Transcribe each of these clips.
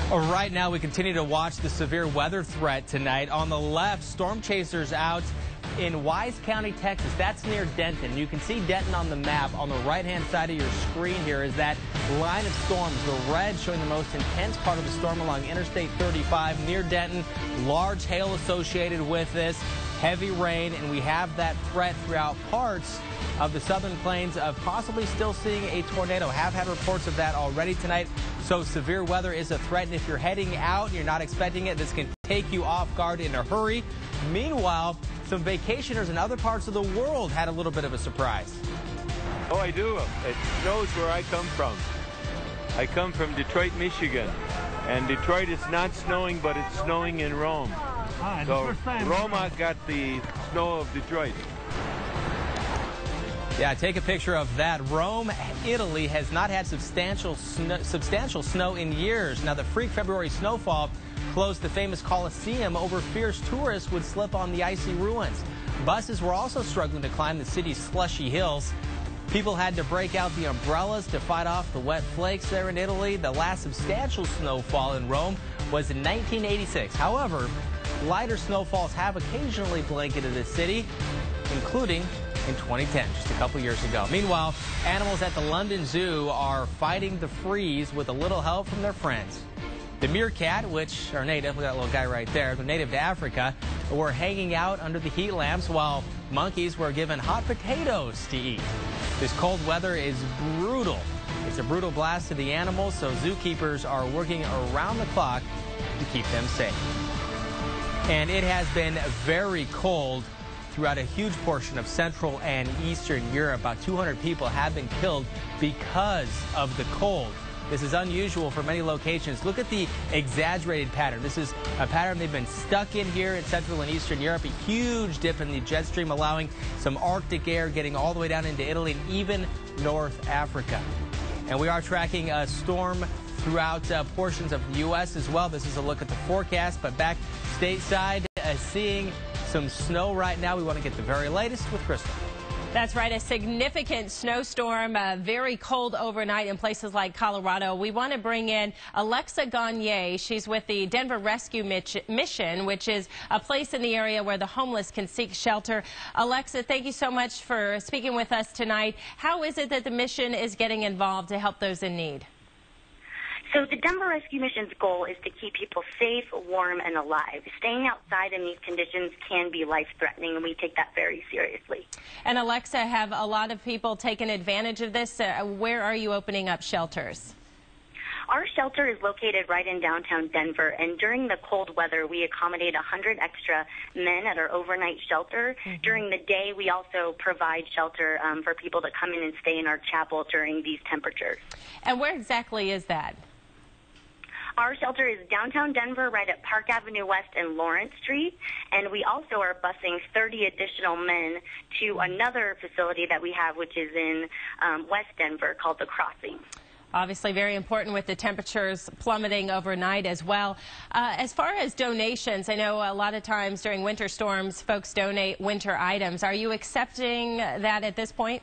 Right now, we continue to watch the severe weather threat tonight. On the left, storm chasers out in Wise County, Texas. That's near Denton. You can see Denton on the map. On the right-hand side of your screen here is that line of storms. The red showing the most intense part of the storm along Interstate 35 near Denton. Large hail associated with this. Heavy rain, and we have that threat throughout parts of the southern plains of possibly still seeing a tornado. Have had reports of that already tonight. So severe weather is a threat, and if you're heading out and you're not expecting it, this can take you off guard in a hurry. Meanwhile, some vacationers in other parts of the world had a little bit of a surprise. Oh, I do. It snows where I come from. I come from Detroit, Michigan. And Detroit is not snowing, but it's snowing in Rome. So Roma got the snow of Detroit. Yeah, take a picture of that. Rome, Italy has not had substantial snow in years. Now, the freak February snowfall closed the famous Colosseum over fears tourists would slip on the icy ruins. Buses were also struggling to climb the city's slushy hills. People had to break out the umbrellas to fight off the wet flakes there in Italy. The last substantial snowfall in Rome was in 1986. However, lighter snowfalls have occasionally blanketed the city, including in 2010, just a couple years ago. Meanwhile, animals at the London Zoo are fighting the freeze with a little help from their friends. The meerkat, which are native, look at that little guy right there, they're native to Africa, were hanging out under the heat lamps while monkeys were given hot potatoes to eat. This cold weather is brutal. It's a brutal blast to the animals, so zookeepers are working around the clock to keep them safe. And it has been very cold throughout a huge portion of Central and Eastern Europe. About 200 people have been killed because of the cold. This is unusual for many locations. Look at the exaggerated pattern. This is a pattern they've been stuck in here in Central and Eastern Europe. A huge dip in the jet stream, allowing some Arctic air getting all the way down into Italy and even North Africa. And we are tracking a storm throughout portions of the U.S. as well. This is a look at the forecast, but back stateside, seeing some snow right now. We want to get the very latest with Crystal. That's right, a significant snowstorm, very cold overnight in places like Colorado. We want to bring in Alexa Gagne. She's with the Denver Rescue Mission, which is a place in the area where the homeless can seek shelter. Alexa, thank you so much for speaking with us tonight. How is it that the mission is getting involved to help those in need? So the Denver Rescue Mission's goal is to keep people safe, warm, and alive. Staying outside in these conditions can be life-threatening, and we take that very seriously. And Alexa, have a lot of people taken advantage of this? Where are you opening up shelters? Our shelter is located right in downtown Denver, and during the cold weather, we accommodate 100 extra men at our overnight shelter. During the day, we also provide shelter for people to come in and stay in our chapel during these temperatures. And where exactly is that? Our shelter is downtown Denver, right at Park Avenue West and Lawrence Street, and we also are busing 30 additional men to another facility that we have, which is in West Denver, called The Crossing. Obviously very important with the temperatures plummeting overnight as well. As far as donations, I know a lot of times during winter storms, folks donate winter items. Are you accepting that at this point?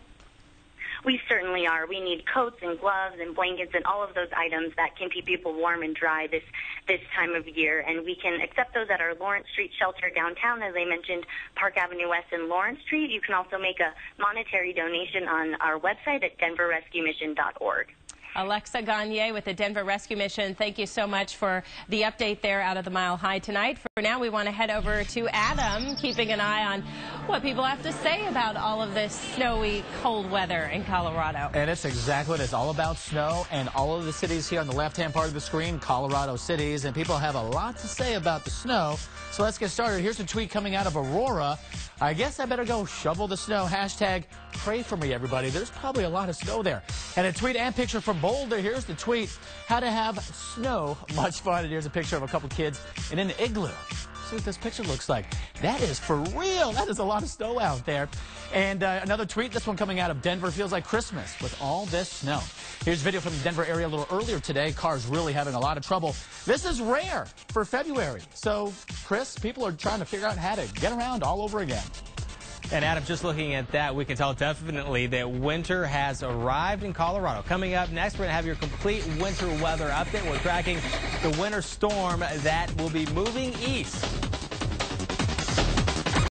We certainly are. We need coats and gloves and blankets and all of those items that can keep people warm and dry this time of year. And we can accept those at our Lawrence Street shelter downtown, as I mentioned, Park Avenue West and Lawrence Street. You can also make a monetary donation on our website at denverrescuemission.org. Alexa Gagne with the Denver Rescue Mission, thank you so much for the update there out of the Mile High tonight. For now, we want to head over to Adam, keeping an eye on what people have to say about all of this snowy, cold weather in Colorado. And it's exactly what it's all about, snow, and all of the cities here on the left-hand part of the screen, Colorado cities, and people have a lot to say about the snow. So let's get started. Here's a tweet coming out of Aurora. I guess I better go shovel the snow. Hashtag pray for me, everybody. There's probably a lot of snow there. And a tweet and picture from Boulder. Here's the tweet. How to have snow. Much fun. And here's a picture of a couple kids in an igloo. See what this picture looks like. That is for real. That is a lot of snow out there. And another tweet, this one coming out of Denver. Feels like Christmas with all this snow. Here's video from the Denver area a little earlier today. Cars really having a lot of trouble. This is rare for February. So, Chris, people are trying to figure out how to get around all over again. And Adam, just looking at that, we can tell definitely that winter has arrived in Colorado. Coming up next, we're going to have your complete winter weather update. We're tracking the winter storm that will be moving east.